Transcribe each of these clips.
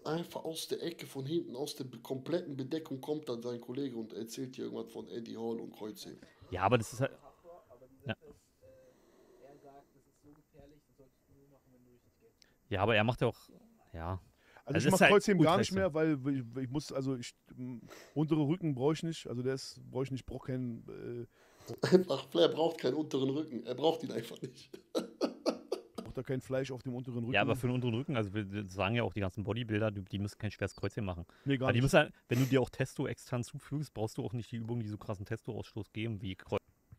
einfach aus der Ecke von hinten, aus der kompletten Bedeckung kommt dann sein Kollege und erzählt dir irgendwas von Eddie Hall und Kreuzheben. Ja, aber das ist halt. Ja. Ja, aber er macht ja auch. Ja. Also Also ich das mache ist halt Kreuzheben ultra gar nicht extrem. mehr, weil ich muss, also untere Rücken brauche ich nicht. Also brauche ich nicht, brauche keinen, Einfach, Flair braucht keinen unteren Rücken. Er braucht ihn einfach nicht. braucht da kein Fleisch auf dem unteren Rücken. Ja, aber für den unteren Rücken, also wir sagen ja auch die ganzen Bodybuilder, die müssen kein schweres Kreuzheben machen. Nee, gar Aber die nicht. müssen halt, wenn du dir auch Testo extern zufügst, brauchst du auch nicht die Übungen, die so krassen Testo-Ausstoß geben, wie Kreuz.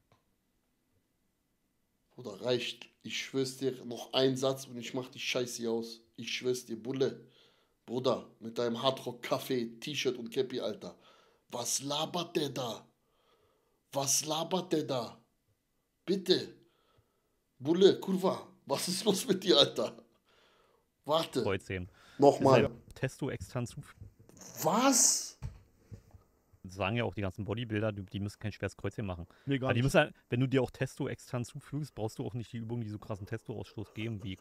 Bruder, reicht. Ich schwör's dir, noch ein Satz und ich mach die Scheiße hier aus. Ich schwör's dir, Bulle. Bruder, mit deinem Hardrock-Kaffee, T-Shirt und Cappy, Alter. Was labert der da? Was labert der da? Bitte. Bulle, Kurva, was ist los mit dir, Alter? Warte. Kreuzheben. Nochmal. Das ist halt Testo extern zufügen. Was? Sagen ja auch die ganzen Bodybuilder, die müssen kein schweres Kreuzheben machen. Nee, gar Aber die nicht. müssen halt, wenn du dir auch Testo extern zufügst, brauchst du auch nicht die Übungen, die so krassen Testo-Ausstoß geben, wie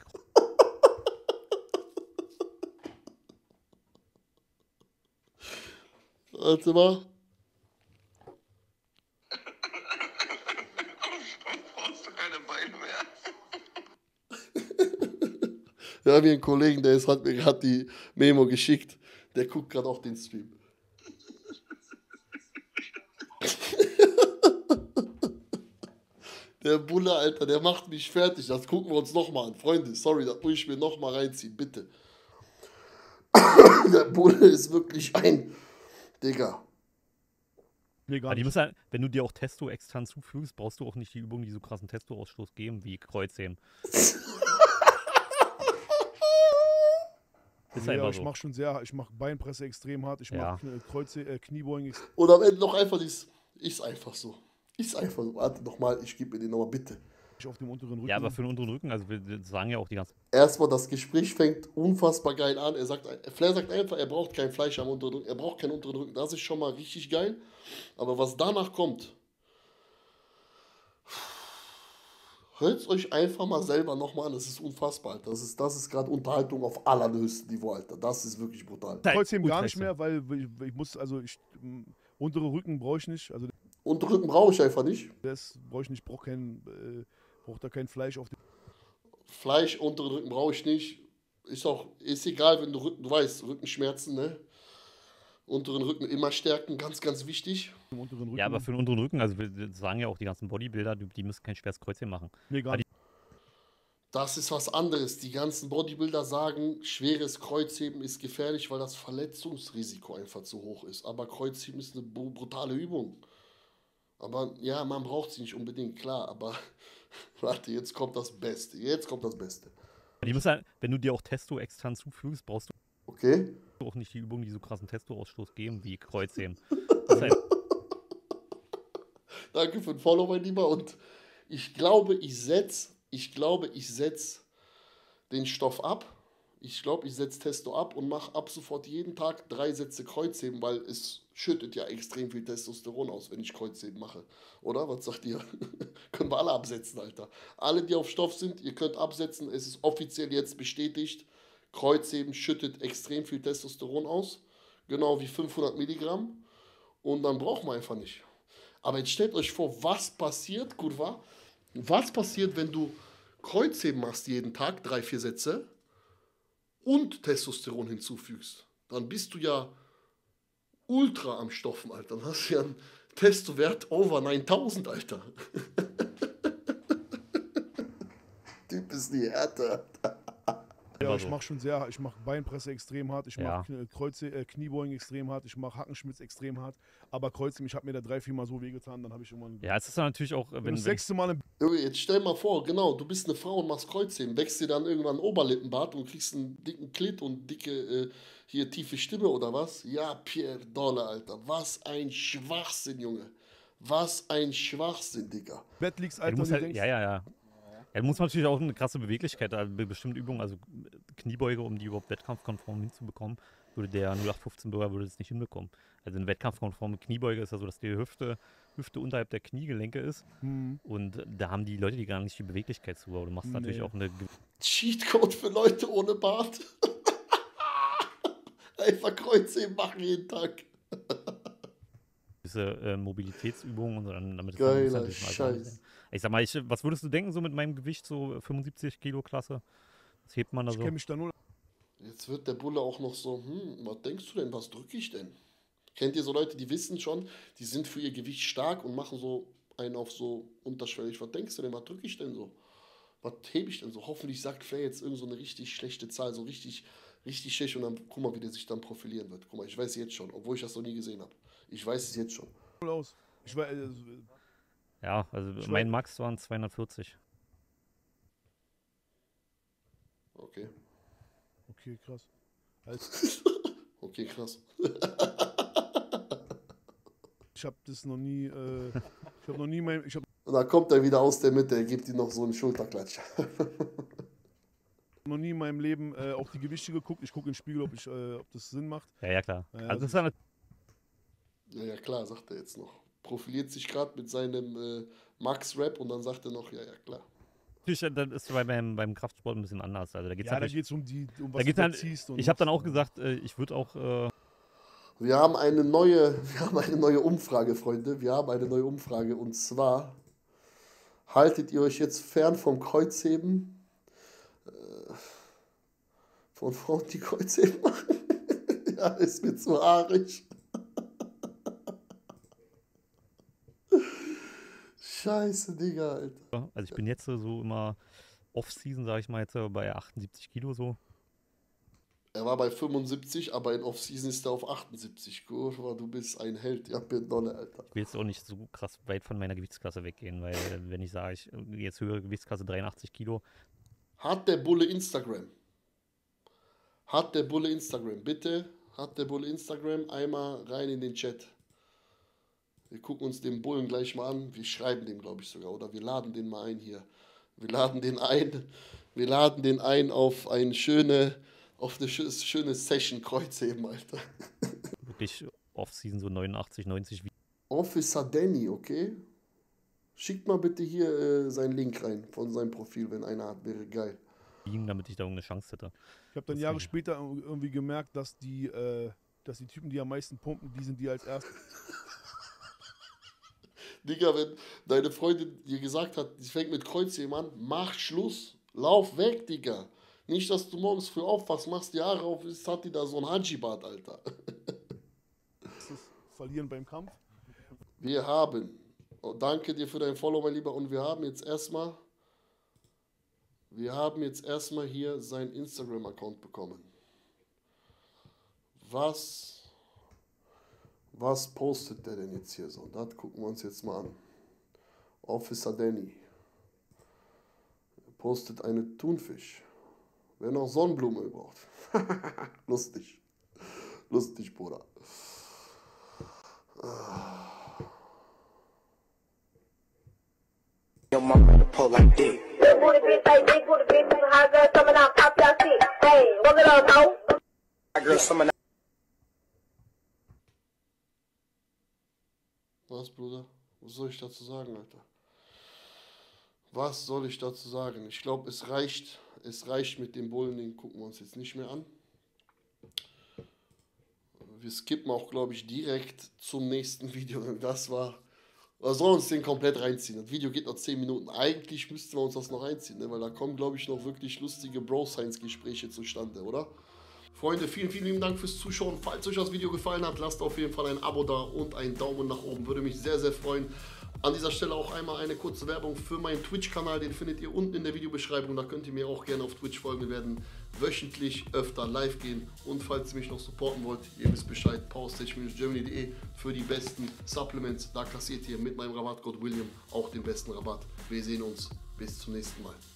Warte mal. Brauchst du keine Beine mehr? Wir haben hier einen Kollegen, hat mir gerade die Memo geschickt. Der guckt gerade auch den Stream. Der Bulle, Alter, der macht mich fertig. Das gucken wir uns nochmal an. Freunde, sorry, das muss ich mir nochmal reinziehen, bitte. Der Bulle ist wirklich ein Digga. Nee, gar Aber die nicht. müssen halt, wenn du dir auch Testo extern zufügst, brauchst du auch nicht die Übungen, die so krassen Testo-Ausstoß geben, wie Kreuzheben. Ist Nee, einfach aber so. ich mache Beinpresse extrem hart, ich Ja. mache Kniebeugen extrem Und am Ende noch einfach dieses, ist einfach so. Ist einfach so. Warte nochmal, ich gebe mir den nochmal, bitte. auf dem unteren Rücken. Ja, aber für den unteren Rücken, also wir sagen ja auch die ganzen. Erstmal, das Gespräch fängt unfassbar geil an. Flair sagt einfach, er braucht kein Fleisch am unteren Rücken. Er braucht keinen unteren Rücken. Das ist schon mal richtig geil. Aber was danach kommt, hört es euch einfach mal selber nochmal an. Das ist unfassbar, Alter. Das ist gerade Unterhaltung auf allerhöchstem Niveau, Alter. Das ist wirklich brutal. Kreuzheben gar Ultra nicht mehr, weil ich muss, also untere Rücken brauche ich nicht. Also Unteren Rücken brauche ich einfach nicht. brauche ich nicht, braucht da kein Fleisch auf dem. Fleisch, unteren Rücken brauche ich nicht. Ist egal, wenn du weißt, Rückenschmerzen, ne? Unteren Rücken immer stärken, ganz, ganz wichtig. Unteren Rücken. Ja, aber für den unteren Rücken, also wir sagen ja auch die ganzen Bodybuilder, die müssen kein schweres Kreuzheben machen. Nee, gar nicht. Das ist was anderes. Die ganzen Bodybuilder sagen, schweres Kreuzheben ist gefährlich, weil das Verletzungsrisiko einfach zu hoch ist. Aber Kreuzheben ist eine brutale Übung. Aber ja, man braucht sie nicht unbedingt, klar. Aber warte, jetzt kommt das Beste. Jetzt kommt das Beste. Die müssen halt, wenn du dir auch Testo extern zufügst, brauchst Okay? du auch nicht die Übungen, die so krassen Testo-Ausstoß geben, wie Kreuzheben. Das ist halt, Danke für den Follow, mein Lieber. Und ich glaube, ich setz den Stoff ab. Ich glaube, ich setze Testo ab und mache ab sofort jeden Tag 3 Sätze Kreuzheben, weil es schüttet ja extrem viel Testosteron aus, wenn ich Kreuzheben mache. Oder? Was sagt ihr? Können wir alle absetzen, Alter. Alle, die auf Stoff sind, ihr könnt absetzen. Es ist offiziell jetzt bestätigt. Kreuzheben schüttet extrem viel Testosteron aus. Genau wie 500 Milligramm. Und dann braucht man einfach nicht. Aber jetzt stellt euch vor, was passiert, Kurva? Was passiert, wenn du Kreuzheben machst jeden Tag, 3, 4 Sätze und Testosteron hinzufügst? Dann bist du ja ultra am Stoffen, Alter. Dann hast du ja einen Testowert over 9000, Alter. Typ ist die Härte. Ja, einfach ich mache Beinpresse extrem hart, ich Ja. mache Kniebeugen extrem hart, ich mache Hackenschmitz extrem hart, aber Kreuzheben, ich habe mir da 3, 4 Mal so wehgetan, dann habe ich irgendwann. ja, es ist dann natürlich auch, Wenn wenn, das wenn 6. Mal im Junge, jetzt stell mal vor, genau, du bist eine Frau und machst Kreuzheben, wächst dir dann irgendwann ein Oberlippenbart und kriegst einen dicken Klit und dicke, hier tiefe Stimme oder was? Ja, Pierre Dolle, Alter. Was ein Schwachsinn, Junge. Was ein Schwachsinn, Digga. Bett liegst, ja, Alter, du musst und du halt, denkst, ja, du musst natürlich auch eine krasse Beweglichkeit, bei bestimmten Übungen, also Kniebeuge, um die überhaupt wettkampfkonform hinzubekommen, würde der 0815-Bürger würde das nicht hinbekommen. Also eine wettkampfkonforme Kniebeuge ist ja so, dass die Hüfte unterhalb der Kniegelenke ist und da haben die Leute die gar nicht die Beweglichkeit zu, aber du machst natürlich Nee. auch eine Cheatcode für Leute ohne Bart. Einfach Kreuzheben machen jeden Tag. Diese Mobilitätsübungen und dann damit Geiler das natürlich mal Scheiß. sein. Ich sag mal, was würdest du denken, so mit meinem Gewicht, so 75 Kilo Klasse? Was hebt man da Ich so? kenne mich da null. Jetzt wird der Bulle auch noch so, was denkst du denn, was drücke ich denn? Kennt ihr so Leute, die wissen schon, die sind für ihr Gewicht stark und machen so einen auf so unterschwellig. Was denkst du denn, was drücke ich denn so? Was hebe ich denn so? Hoffentlich sagt Flair jetzt irgend so eine richtig schlechte Zahl, so richtig schlecht und dann guck mal, wie der sich dann profilieren wird. Guck mal, ich weiß jetzt schon, obwohl ich das noch nie gesehen habe. Ich weiß es jetzt schon. Aus. Ich weiß, Ja, also mein Max waren 240. Okay. okay, krass. Also, Okay, krass. ich habe das noch nie, ich habe noch nie mein, ich habe Und dann kommt er wieder aus der Mitte, er gibt ihm noch so einen Schulterklatsch. noch nie in meinem Leben auf die Gewichte geguckt. Ich gucke in den Spiegel, ob das Sinn macht. Ja, klar. Ja, Also das ist dann Ja, klar, sagt er jetzt noch. Profiliert sich gerade mit seinem Max-Rap und dann sagt er noch, ja, klar. natürlich, das ist beim Kraftsport ein bisschen anders. Also da geht's Ja, da natürlich, geht es um da was geht's du dann, ziehst. ich habe dann auch gesagt, ich würde auch, Wir haben eine neue Umfrage, Freunde. Wir haben eine neue Umfrage und zwar haltet ihr euch jetzt fern vom Kreuzheben von Frauen, die Kreuzheben machen? Ja, ist mir zu haarig. Scheiße, Digga, Alter. also ich bin jetzt so immer Off-Season, sage ich mal jetzt, bei 78 Kilo so. Er war bei 75, aber in Off-Season ist er auf 78. Kurva, du bist ein Held, ja, Dolle, Alter. Ich will jetzt auch nicht so krass weit von meiner Gewichtsklasse weggehen, weil wenn ich sage, ich gehe jetzt höhere Gewichtsklasse 83 Kilo, Hat der Bulle Instagram? Hat der Bulle Instagram? Bitte, hat der Bulle Instagram? Einmal rein in den Chat. Wir gucken uns den Bullen gleich mal an. Wir schreiben dem, glaube ich, sogar. Oder wir laden den mal ein hier. Wir laden den ein. Wir laden den ein auf eine schöne Session Kreuzheben, Alter. wirklich Off-Season so 89, 90 Officer Danny, okay? Schickt mal bitte hier seinen Link rein von seinem Profil, wenn einer hat. Wäre geil. wiegen, damit ich da irgendeine Chance hätte. Ich habe dann Das Jahre nicht. später irgendwie gemerkt, dass die Typen, die am meisten pumpen, die sind die als erstes. Digga, wenn deine Freundin dir gesagt hat, sie fängt mit Kreuzheben an, mach Schluss, lauf weg, Digga. Nicht, dass du morgens früh aufwachst, machst die Haare auf, jetzt hat die da so ein Haji-Bart, Alter. Verlieren beim Kampf. Wir haben, danke dir für dein Follow, mein Lieber, und wir haben jetzt erstmal hier seinen Instagram-Account bekommen. Was postet der denn jetzt hier so? Das gucken wir uns jetzt mal an. Officer Danny postet eine Thunfisch. Wer noch Sonnenblume braucht. Lustig. Lustig, Bruder. Your mama to pull like dick. Big booty bitch, hey, big booty bitch, you hot girl coming out, pop your shit. Hey, walk it up, ho. My girl, some of Was, Bruder? Was soll ich dazu sagen, Alter? Was soll ich dazu sagen? Ich glaube, es reicht mit dem Bullen, den gucken wir uns jetzt nicht mehr an. Wir skippen auch, glaube ich, direkt zum nächsten Video. Das war... Oder sollen wir uns den komplett reinziehen? Das Video geht noch 10 Minuten. Eigentlich müssten wir uns das noch reinziehen, ne? Weil da kommen, glaube ich, noch wirklich lustige Bro-Science-Gespräche zustande, oder? Freunde, vielen, vielen lieben Dank fürs Zuschauen. Falls euch das Video gefallen hat, lasst auf jeden Fall ein Abo da und einen Daumen nach oben. Würde mich sehr, sehr freuen. An dieser Stelle auch einmal eine kurze Werbung für meinen Twitch-Kanal. Den findet ihr unten in der Videobeschreibung. Da könnt ihr mir auch gerne auf Twitch folgen. Wir werden wöchentlich öfter live gehen. Und falls ihr mich noch supporten wollt, ihr wisst Bescheid, powerstage-germany.de für die besten Supplements. Da kassiert ihr mit meinem Rabattcode William auch den besten Rabatt. Wir sehen uns. Bis zum nächsten Mal.